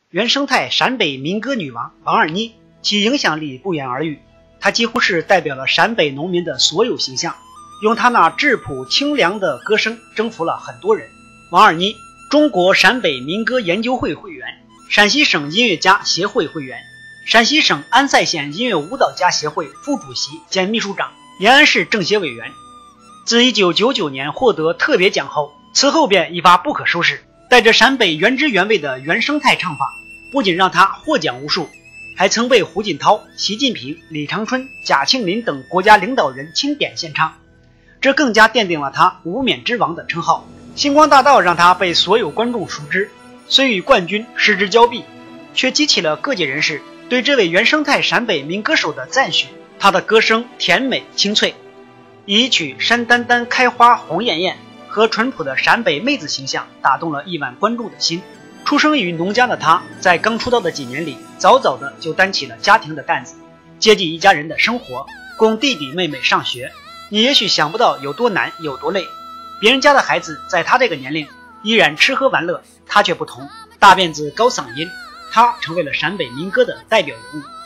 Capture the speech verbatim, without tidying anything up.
原生态陕北民歌女王王二妮，其影响力不言而喻。她几乎是代表了陕北农民的所有形象，用她那质朴清凉的歌声征服了很多人。王二妮，中国陕北民歌研究会会员，陕西省音乐家协会会员，陕西省安塞县音乐舞蹈家协会副主席兼秘书长，延安市政协委员。自一九九九年获得特别奖后，此后便一发不可收拾，带着陕北原汁原味的原生态唱法，不仅让他获奖无数，还曾被胡锦涛、习近平、李长春、贾庆林等国家领导人钦点献唱，这更加奠定了他无冕之王的称号。星光大道让他被所有观众熟知，虽与冠军失之交臂，却激起了各界人士对这位原生态陕北民歌手的赞许。他的歌声甜美清脆，以一曲山丹丹开花红艳艳和淳朴的陕北妹子形象打动了亿万观众的心。出生于农家的他，在刚出道的几年里，早早的就担起了家庭的担子，接济一家人的生活，供弟弟妹妹上学。你也许想不到有多难有多累，别人家的孩子在他这个年龄依然吃喝玩乐，他却不同，大辫子高嗓音，他成为了陕北民歌的代表人物。